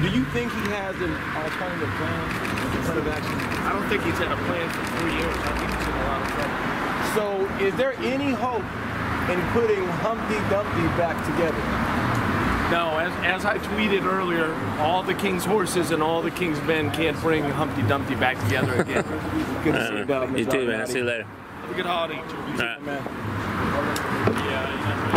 you think he has an alternative plan instead of action? I don't think he's had a plan for 3 years. I think he's in a lot of trouble. So, is there any hope in putting Humpty Dumpty back together? No, as I tweeted earlier, all the king's horses and all the king's men can't bring Humpty Dumpty back together again. Good to see you, You too, man. See you later. Have a good holiday. Man. Yeah.